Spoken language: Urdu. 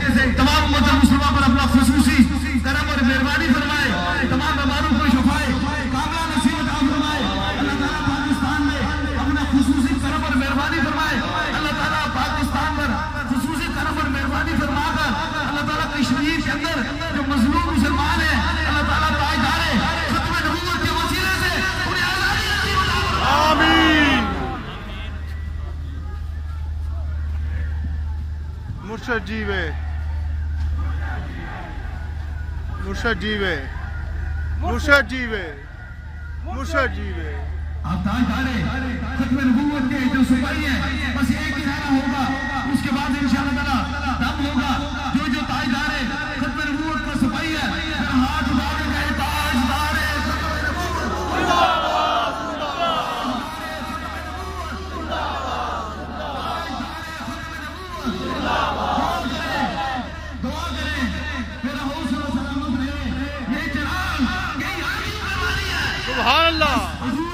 تمام امت مسلمہ پر اپنا خصوصی کرم اور مہربانی فرمائے، تمام بیماروں کو شفائے کاملہ نصیب عطا فرمائے۔ اللہ تعالیٰ پاکستان میں اپنا خصوصی کرم اور مہربانی فرمائے۔ اللہ تعالیٰ پاکستان پر خصوصی کرم اور مہربانی فرما کر اللہ تعالیٰ کشمیر کے اندر جو مظلوم مسلمان ہیں اللہ تعالیٰ تاجدار ختم نبوت کے وسیلے سے انہیں آزادی نصیب عطا فرمائے۔ آمین۔ مرشد جیوے، مرشد جیوے، مرشد جیوے، مرشد جیوے۔ آپ تاجدار ختم نبوت کے جو سپاہی ہیں بس ایک ہی نعرہ ہوگا، اس کے بعد انشاءاللہ تعالیٰ دم ہوگا۔ جو تاجدار ختم نبوت کا سپاہی ہے پھر ہاتھ اٹھا کے کہے تاجدار ختم نبوت۔ دعا کریں میرا حوصلہ سلامت رہے، یہ چراغ کہیں آگے بڑھانی ہے۔ سبحان اللہ۔